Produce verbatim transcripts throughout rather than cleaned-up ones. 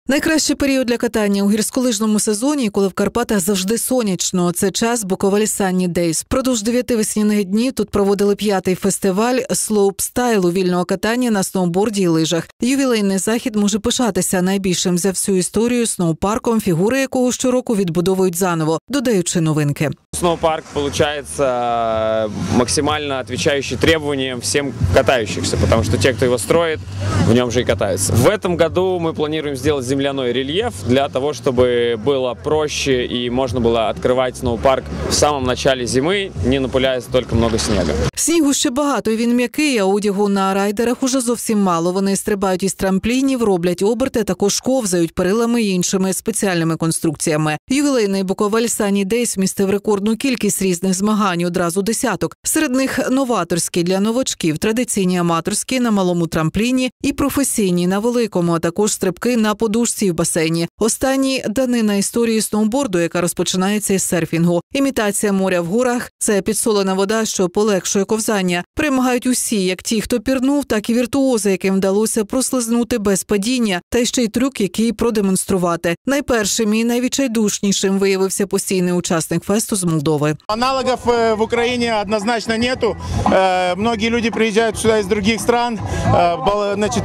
Найкращий період для катання у гірськолижному сезоні, коли в Карпатах завжди сонячно. Це час Буковель Sunny Days. Продовж дев'яти весняних днів тут проводили п'ятий фестиваль слоупстайлу вільного катання на сноуборді і лижах. Ювілейний захід може пишатися найбільшим за всю історію сноупарком, фігури якого щороку відбудовують заново, додаючи новинки. Сноупарк получается максимально отвечающий требованиям всем катающихся, потому что те, кто его строит, в нем же и катаются. В этом году мы планируем сделать земляной рельеф для того, чтобы было проще и можно было открывать сноупарк в самом начале зимы, не напыляя столько много снега. Снігу ще багато, і він м'який, а одягу на райдерах уже зовсім мало. Вони стрибають із трамплінів, роблять оберти, також ковзають перилами і іншими спеціальними конструкціями. Ювілейний Буковель Sunny Days містив рекордну кількість різних змагань, одразу десяток. Серед них новаторські для новачків, традиційні аматорські на малому трампліні і професійні на великому, а також стрибки на подушці в басейні. Останній – данина історії сноуборду, яка розпочинається із серфінгу. Імітація моря в горах – це підсолена вода, що полегшує ковзання. Перемагають усі, як ті, хто пірнув, так і віртуози, яким вдалося прослизнути без падіння, та й ще й трюк, який продемонструвати. Найпершим і найвідчайдушнішим виявився постійний учасник фесту з Молдови. Аналогов в Украине однозначно нету. Многие люди приезжают сюда из других стран. Значит,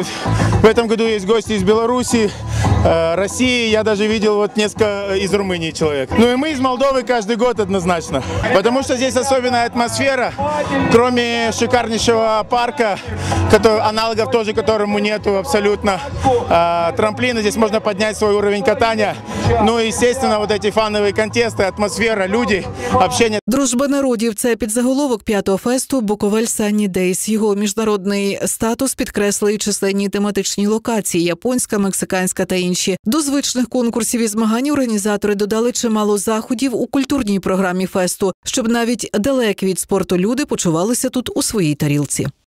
в этом году есть гости из Беларуси, России. Я даже видел вот несколько из Румынии человек. Ну и мы из Молдовы каждый год однозначно. Потому что здесь особенная атмосфера. Кроме шикарнейшего парка, который, аналогов тоже которому нету абсолютно. Трамплины, здесь можно поднять свой уровень катания. Ну и, естественно, вот эти фановые контесты, атмосфера, люди, общение. Дружба народів – це підзаголовок п'ятого фесту Буковель Sunny Days. Його міжнародний статус підкреслюють численні тематичні локації – японська, мексиканська та інші. До звичних конкурсів і змагань організатори додали чимало заходів у культурній програмі фесту, щоб навіть далекі від спорту люди почувалися тут у своїй тарілці.